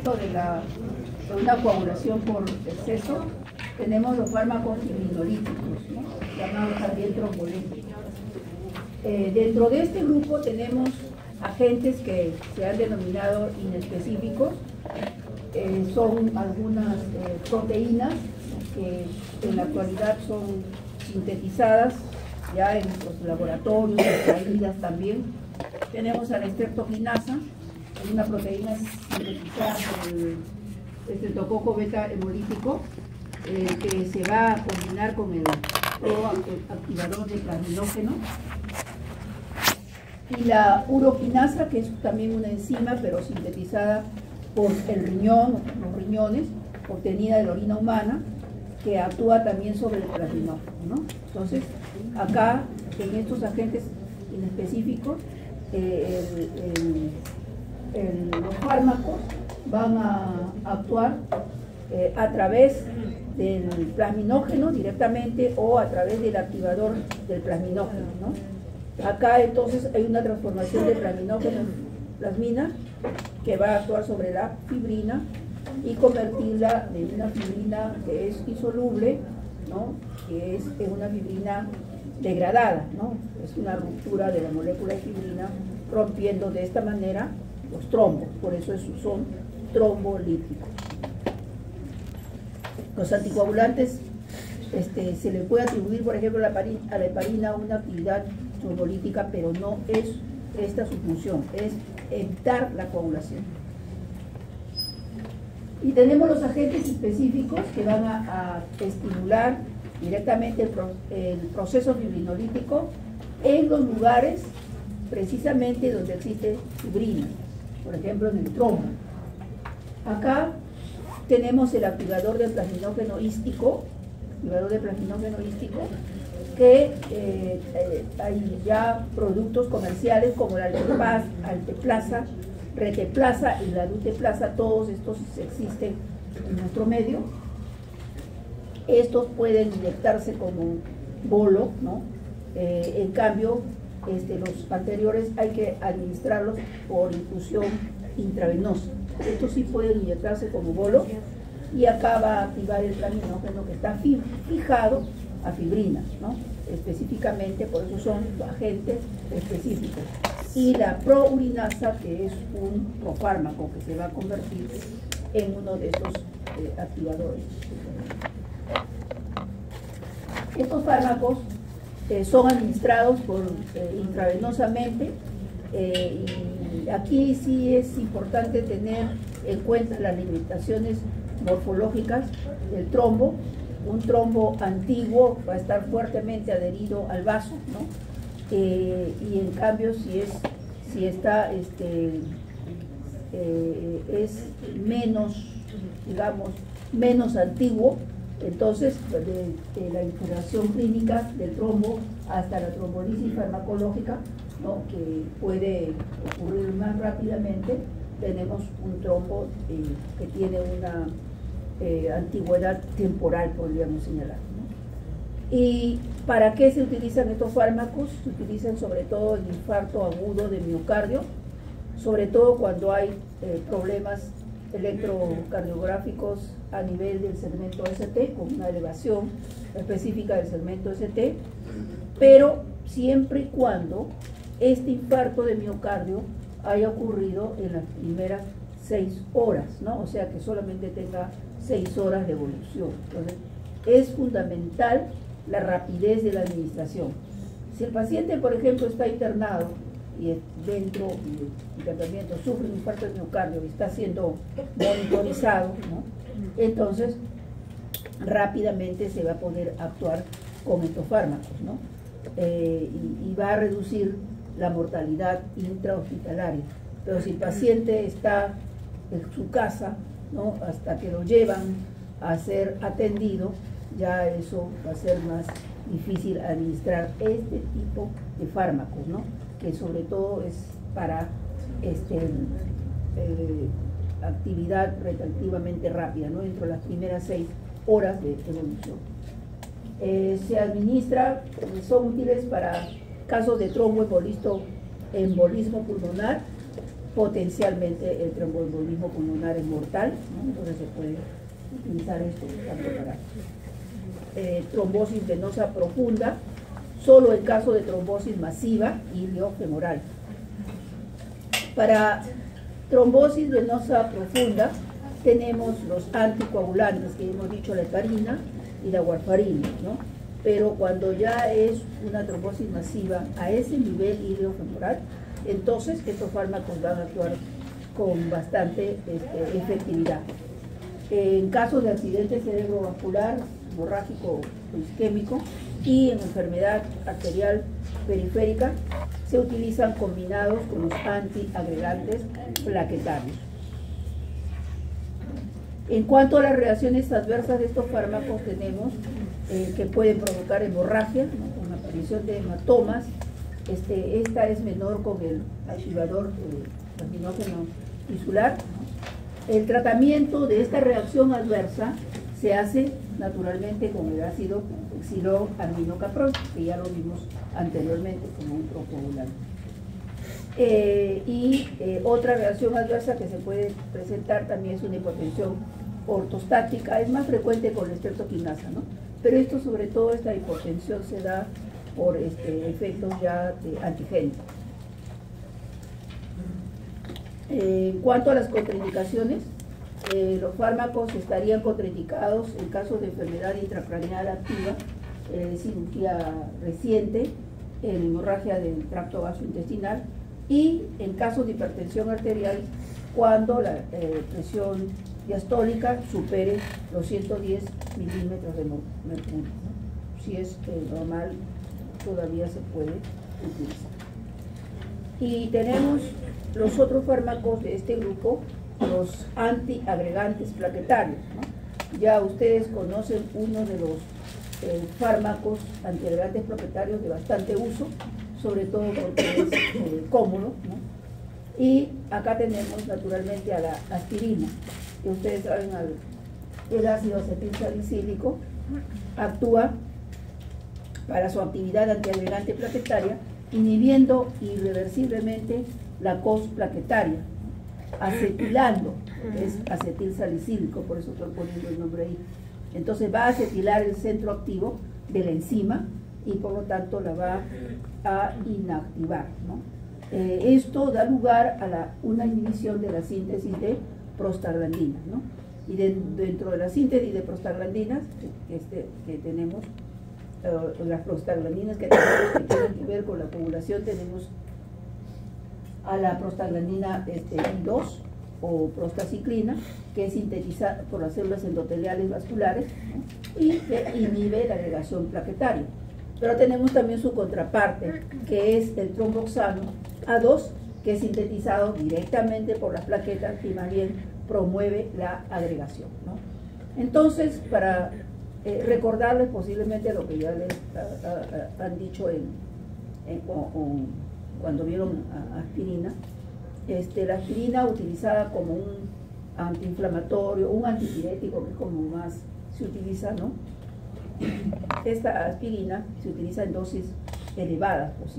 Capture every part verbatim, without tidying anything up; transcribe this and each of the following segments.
momento de, la, de una coagulación por exceso, tenemos los fármacos fibrinolíticos, ¿no? Llamados también trombolíticos. Eh, dentro de este grupo tenemos agentes que se han denominado inespecíficos. Eh, son algunas eh, proteínas que en la actualidad son sintetizadas ya en los laboratorios, extraídas también. Tenemos a la estreptokinasa, es una proteína sintetizada por el estreptococo beta hemolítico, eh, que se va a combinar con el proactivador de plasminógeno. Y la uroquinasa, que es también una enzima, pero sintetizada por el riñón, los riñones, obtenida de la orina humana, que actúa también sobre el plasminógeno, ¿no? Entonces, acá, en estos agentes inespecíficos, eh, el, el, el, los fármacos van a actuar eh, a través del plasminógeno directamente o a través del activador del plasminógeno, ¿no? Acá entonces hay una transformación de plasminógeno en plasmina que va a actuar sobre la fibrina y convertirla de una fibrina que es insoluble, ¿no? Que es, es una fibrina degradada, ¿no? Es una ruptura de la molécula de fibrina, rompiendo de esta manera los trombos, por eso es, son trombolíticos. Los anticoagulantes, este, se le puede atribuir, por ejemplo, a la, a la heparina una actividad trombolítica, pero no es esta su función, es evitar la coagulación. Y tenemos los agentes específicos que van a, a estimular directamente el, pro, el proceso fibrinolítico en los lugares precisamente donde existe fibrina, por ejemplo en el trombo. Acá tenemos el activador del plasminógeno hístico, activador de plasminógeno hístico, que eh, eh, hay ya productos comerciales como la Altepaz, Alteplaza, Reteplaza y la Duteplaza, todos estos existen en nuestro medio. Estos pueden inyectarse como bolo, ¿no? Eh, en cambio, este, los anteriores hay que administrarlos por infusión intravenosa. Estos sí pueden inyectarse como bolo y acá va a activar el plasminógeno que está fijado a fibrina, ¿no? Específicamente, por eso son agentes específicos. Y la prourinasa, que es un profármaco que se va a convertir en uno de estos eh, activadores. Estos fármacos eh, son administrados por, eh, intravenosamente, eh, y aquí sí es importante tener en cuenta las limitaciones morfológicas del trombo. Un trombo antiguo va a estar fuertemente adherido al vaso, ¿no? Eh, y en cambio si es si está este eh, es menos, digamos, menos antiguo, entonces de, de la infiltración clínica del trombo hasta la trombolisis farmacológica, ¿no? Que puede ocurrir más rápidamente, tenemos un trombo eh, que tiene una eh, antigüedad temporal, podríamos señalar, ¿no? ¿Y para qué se utilizan estos fármacos? Se utilizan sobre todo en infarto agudo de miocardio, sobre todo cuando hay eh, problemas electrocardiográficos a nivel del segmento S T, con una elevación específica del segmento S T, pero siempre y cuando este infarto de miocardio haya ocurrido en las primeras seis horas, ¿no? O sea que solamente tenga seis horas de evolución. Entonces, es fundamental la rapidez de la administración. Si el paciente, por ejemplo, está internado y dentro del tratamiento sufre un infarto de miocardio y está siendo monitorizado, ¿no? Entonces rápidamente se va a poder actuar con estos fármacos, ¿no? Eh, y, y va a reducir la mortalidad intrahospitalaria. Pero si el paciente está en su casa, ¿no? Hasta que lo llevan a ser atendido, ya eso va a ser más difícil administrar este tipo de fármacos, ¿no? Que sobre todo es para este, eh, actividad relativamente rápida, ¿no? Dentro de las primeras seis horas de evolución. Eh, se administra, son útiles para casos de tromboembolismo pulmonar, potencialmente el tromboembolismo pulmonar es mortal, ¿no? Entonces se puede utilizar esto tanto para eh, trombosis venosa profunda, solo en caso de trombosis masiva iliofemoral. Para trombosis venosa profunda tenemos los anticoagulantes, que hemos dicho, la heparina y la warfarina, ¿no? Pero cuando ya es una trombosis masiva a ese nivel iliofemoral, entonces estos fármacos van a actuar con bastante este, efectividad. En casos de accidente cerebrovascular, hemorrágico o isquémico y en enfermedad arterial periférica, se utilizan combinados con los antiagregantes plaquetarios. En cuanto a las reacciones adversas de estos fármacos, tenemos eh, que pueden provocar hemorragia, ¿no? Con la aparición de hematomas. Este, esta es menor con el archivador eh, laminógeno tisular. El tratamiento de esta reacción adversa se hace naturalmente con el ácido xiloaminocaprol, que ya lo vimos anteriormente como un procoagulante. Eh, y eh, otra reacción adversa que se puede presentar también es una hipotensión ortostática, es más frecuente con la estreptoquinasa, ¿no? Pero esto, sobre todo, esta hipotensión se da por este, efectos ya eh, antigénicos. Eh, en cuanto a las contraindicaciones, eh, los fármacos estarían contraindicados en casos de enfermedad intracraneal activa, eh, cirugía reciente, en hemorragia del tracto gastrointestinal y en casos de hipertensión arterial cuando la eh, presión diastólica supere los ciento diez milímetros de mercurio, ¿no? Si es eh, normal, todavía se puede utilizar. Y tenemos los otros fármacos de este grupo, los antiagregantes plaquetarios, ¿no? Ya ustedes conocen uno de los eh, fármacos antiagregantes plaquetarios de bastante uso, sobre todo porque es eh, cómodo, ¿no? Y acá tenemos naturalmente a la aspirina, que ustedes saben, al, el ácido acetilsalicílico actúa para su actividad antiagregante plaquetaria, inhibiendo irreversiblemente la cos plaquetaria, acetilando, es acetilsalicílico, por eso estoy poniendo el nombre ahí. Entonces va a acetilar el centro activo de la enzima y por lo tanto la va a inactivar, ¿no? Eh, esto da lugar a la, una inhibición de la síntesis de prostaglandinas, ¿no? Y de, dentro de la síntesis de prostaglandinas que, este, que tenemos, uh, las prostaglandinas que tenemos que tienen que ver con la coagulación, tenemos a la prostaglandina este, I dos o prostaciclina, que es sintetizada por las células endoteliales vasculares, ¿no? Y que inhibe la agregación plaquetaria. Pero tenemos también su contraparte, que es el tromboxano A dos, que es sintetizado directamente por las plaquetas y más bien promueve la agregación, ¿no? Entonces, para eh, recordarles posiblemente lo que ya les a, a, a, han dicho en, en, o, o, cuando vieron a, aspirina, este, la aspirina utilizada como un antiinflamatorio, un antipirético, que es como más se utiliza, ¿no? Esta aspirina se utiliza en dosis elevadas, pues, eh,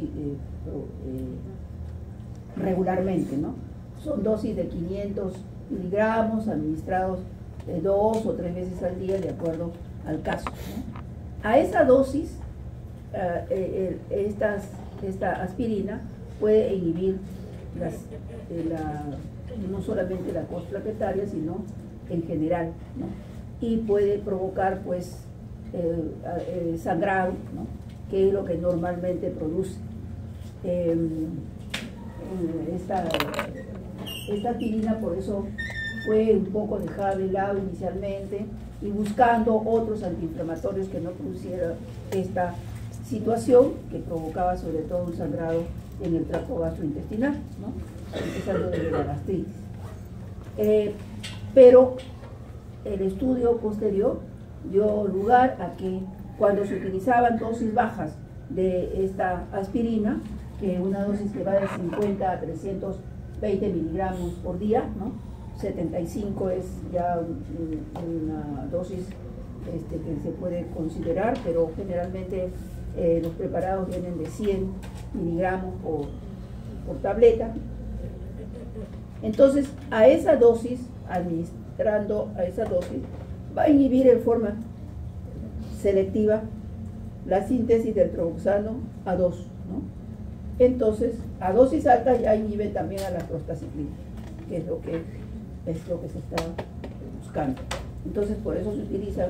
eh, regularmente, ¿no? Son dosis de quinientos miligramos administrados eh, dos o tres veces al día, de acuerdo al caso, ¿no? A esa dosis, eh, eh, estas, esta aspirina puede inhibir las, eh, la, no solamente la cos plaquetaria, sino en general, ¿no? Y puede provocar, pues, Eh, eh, sangrado, ¿no? Que es lo que normalmente produce. Eh, esta, esta aspirina, por eso fue un poco dejada de lado inicialmente y buscando otros antiinflamatorios que no produciera esta situación que provocaba sobre todo un sangrado en el tracto gastrointestinal, ¿no? Empezando desde la gastritis. Eh, pero el estudio posterior dio lugar a que cuando se utilizaban dosis bajas de esta aspirina, que una dosis que va de cincuenta a trescientos veinte miligramos por día, ¿no? setenta y cinco es ya una dosis este, que se puede considerar, pero generalmente eh, los preparados vienen de cien miligramos por, por tableta. Entonces, a esa dosis, administrando a esa dosis, va a inhibir en forma selectiva la síntesis del tromboxano A dos, ¿no? Entonces, a dosis alta ya inhibe también a la prostaciclina, que es lo que, es lo que se está buscando. Entonces, por eso se utiliza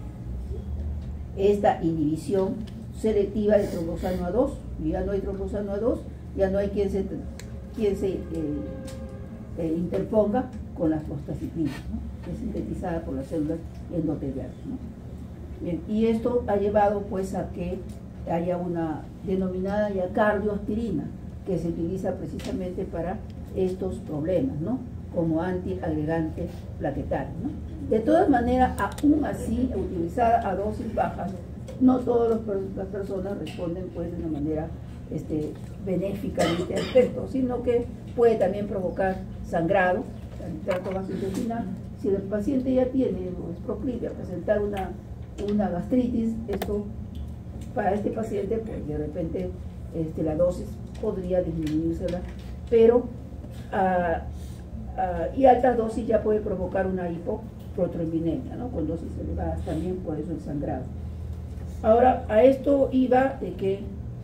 esta inhibición selectiva del tromboxano A dos. Y ya no hay tromboxano A dos, ya no hay quien se, quien se eh, eh, interponga con la prostaciclina, ¿no? Que es sintetizada por las células endoteliales, ¿no? Bien, y esto ha llevado pues a que haya una denominada ya cardioaspirina, que se utiliza precisamente para estos problemas, ¿no? Como antiagregante plaquetario, ¿no? De todas maneras, aún así, utilizada a dosis bajas, no todas las personas responden pues de una manera este, benéfica en este aspecto, sino que puede también provocar sangrado, el tracto gastrointestinal. Si el paciente ya tiene o es proclive a presentar una, una gastritis, esto para este paciente pues de repente este, la dosis podría disminuírsela, pero uh, uh, y altas dosis ya puede provocar una hipoprotrombinemia, ¿no? Con dosis elevadas también, por eso el sangrado. Ahora, a esto iba de que,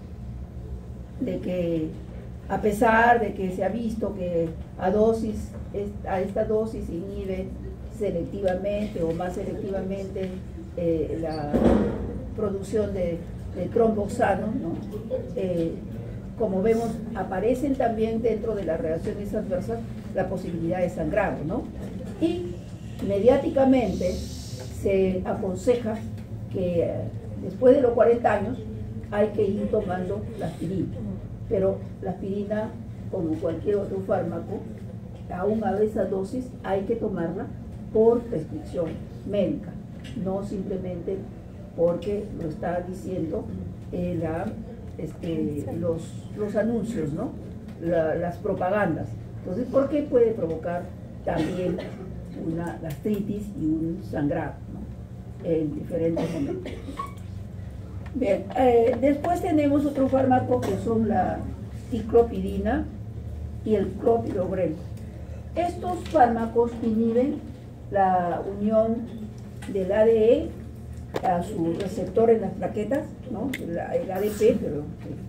de que a pesar de que se ha visto que a dosis, a esta dosis se inhibe selectivamente o más selectivamente eh, la producción de, de tromboxano, ¿no? Eh, como vemos, aparecen también dentro de las reacciones adversas la posibilidad de sangrado, ¿no? Y mediáticamente se aconseja que después de los cuarenta años hay que ir tomando la aspirina, pero la aspirina, como cualquier otro fármaco, aún a esa dosis hay que tomarla por prescripción médica, no simplemente porque lo está diciendo eh, la, este, los, los anuncios, ¿no? La, las propagandas. Entonces, ¿por qué puede provocar también una gastritis y un sangrado, ¿no? En diferentes momentos? Bien, eh, después tenemos otro fármaco que son la ticlopidina y el clopidogrel. Estos fármacos inhiben la unión del A D E a su receptor en las plaquetas, ¿no? el, el A D P, pero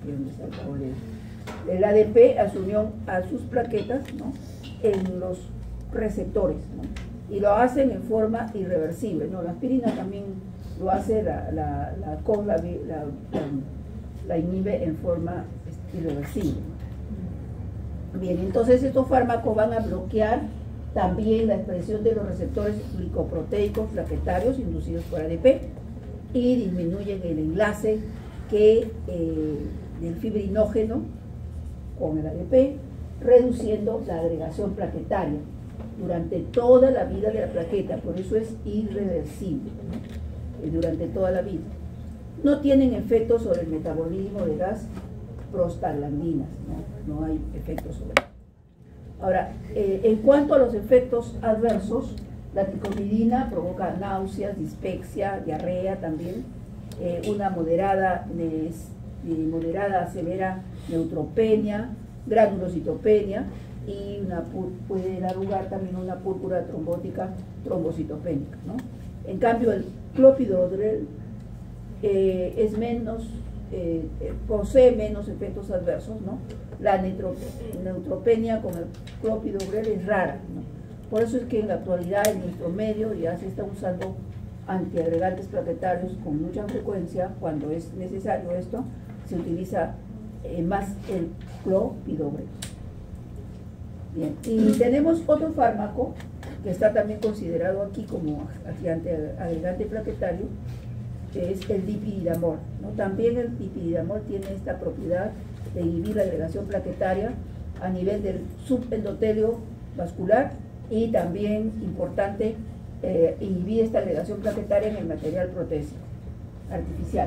el A D P a su unión a sus plaquetas, ¿no? En los receptores, ¿no? Y lo hacen en forma irreversible, ¿no? La aspirina también lo hace, la, la, la, la, la, la inhibe en forma irreversible. Bien, entonces estos fármacos van a bloquear también la expresión de los receptores glicoproteicos plaquetarios inducidos por A D P y disminuyen el enlace que, eh, del fibrinógeno con el A D P, reduciendo la agregación plaquetaria durante toda la vida de la plaqueta, por eso es irreversible, ¿no? Durante toda la vida. No tienen efectos sobre el metabolismo de las prostaglandinas, no, no hay efectos sobre eso. Ahora, eh, en cuanto a los efectos adversos, la ticlopidina provoca náuseas, dispepsia, diarrea también, eh, una moderada, eh, moderada severa neutropenia, granulocitopenia y una, puede dar lugar también a una púrpura trombótica trombocitopénica, ¿no? En cambio, el clopidogrel eh, es menos, eh, posee menos efectos adversos, ¿no? La neutropenia con el clopidogrel es rara, ¿no? Por eso es que en la actualidad en nuestro medio ya se está usando antiagregantes plaquetarios con mucha frecuencia. Cuando es necesario esto, se utiliza eh, más el clopidogrel. Bien, y tenemos otro fármaco que está también considerado aquí como antiagregante plaquetario, que es el dipidamol, ¿no? También el dipidamol tiene esta propiedad de inhibir la agregación plaquetaria a nivel del subendotelio vascular y también, importante, eh, inhibir esta agregación plaquetaria en el material protésico artificial.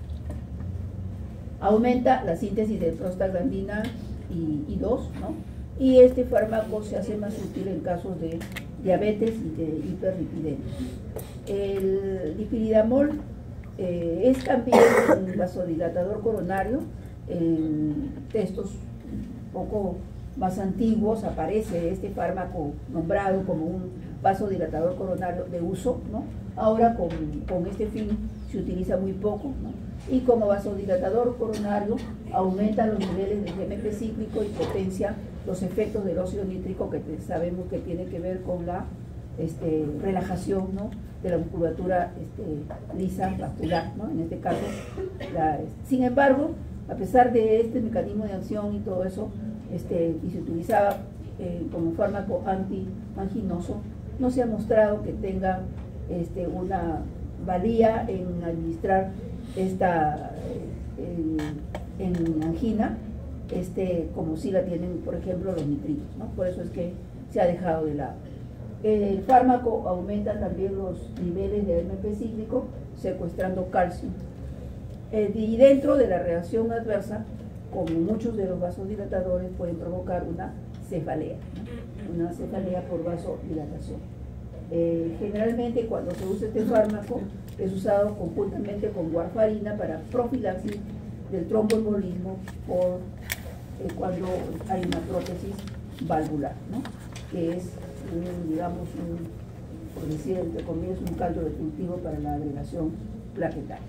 Aumenta la síntesis de prostaglandina y, y dos, ¿no? Y este fármaco se hace más útil en casos de diabetes y de hiperlipidemia. El dipidamol eh, es también un vasodilatador coronario en textos poco más antiguos aparece este fármaco nombrado como un vasodilatador coronario de uso, ¿no? Ahora con, con este fin se utiliza muy poco, ¿no? Y como vasodilatador coronario aumenta los niveles de G M P cíclico y potencia los efectos del óxido nítrico, que sabemos que tiene que ver con la este, relajación, ¿no?, de la musculatura este, lisa vascular, ¿no? En este caso, la, sin embargo, a pesar de este mecanismo de acción y todo eso, este, y se utilizaba eh, como fármaco antianginoso, no se ha mostrado que tenga este, una valía en administrar esta eh, en angina, este, como si la tienen, por ejemplo, los nitritos, ¿no? Por eso es que se ha dejado de lado. El fármaco aumenta también los niveles de M P cíclico, secuestrando calcio. Eh, y dentro de la reacción adversa, como muchos de los vasodilatadores, pueden provocar una cefalea, ¿no? Una cefalea por vasodilatación. Eh, generalmente cuando se usa este fármaco es usado conjuntamente con warfarina para profilaxis del tromboembolismo por eh, cuando hay una prótesis valvular, ¿no?, que es un, digamos, un, por decir entre comillas, un caldo de cultivo para la agregación plaquetaria.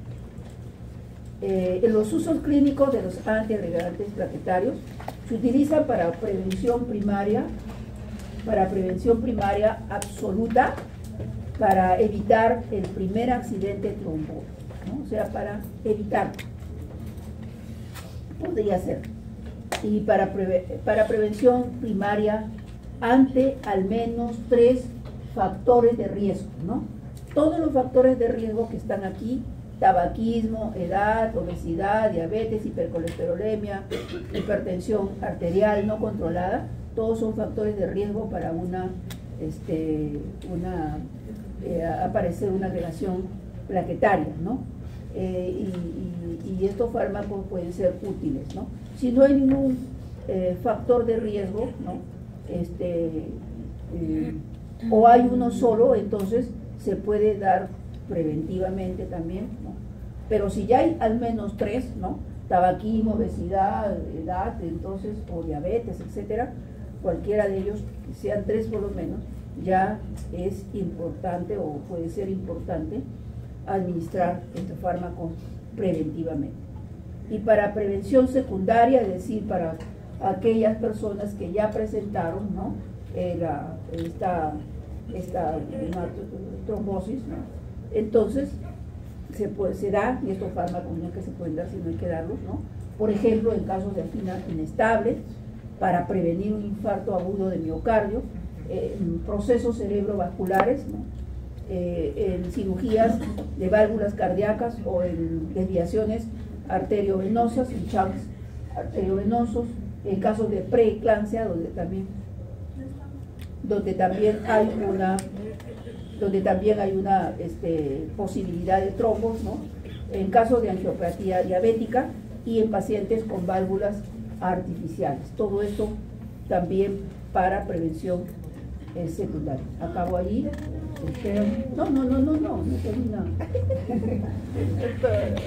Eh, en los usos clínicos de los antiagregantes plaquetarios se utilizan para prevención primaria, para prevención primaria absoluta, para evitar el primer accidente tromboso, ¿no? O sea, para evitar, podría ser, y para, preve, para prevención primaria ante al menos tres factores de riesgo, ¿no? Todos los factores de riesgo que están aquí: tabaquismo, edad, obesidad, diabetes, hipercolesterolemia, hipertensión arterial no controlada, todos son factores de riesgo para una, este, una eh, aparecer una agregación plaquetaria, ¿no? Eh, y, y, y estos fármacos pueden ser útiles, ¿no? Si no hay ningún eh, factor de riesgo, ¿no?, este, eh, o hay uno solo, entonces se puede dar preventivamente también, ¿no? Pero si ya hay al menos tres, ¿no?, tabaquismo, obesidad, edad, entonces, o diabetes, etcétera, cualquiera de ellos, sean tres por lo menos, ya es importante o puede ser importante administrar este fármaco preventivamente. Y para prevención secundaria, es decir, para aquellas personas que ya presentaron, ¿no?, eh, la, esta, esta una trombosis, ¿no?, entonces se, puede, se da, y estos fármacos no es que se pueden dar, sino hay que darlos, ¿no?, por ejemplo, en casos de angina inestable, para prevenir un infarto agudo de miocardio, eh, en procesos cerebrovasculares, ¿no?, eh, en cirugías de válvulas cardíacas o en desviaciones arteriovenosas, en shunts arteriovenosos, en casos de preeclampsia, donde también, donde también hay una, donde también hay una este, posibilidad de trombos, ¿no?, en casos de angiopatía diabética y en pacientes con válvulas artificiales. Todo esto también para prevención eh, secundaria. Acabo allí. No, no, no, no, no, no termina.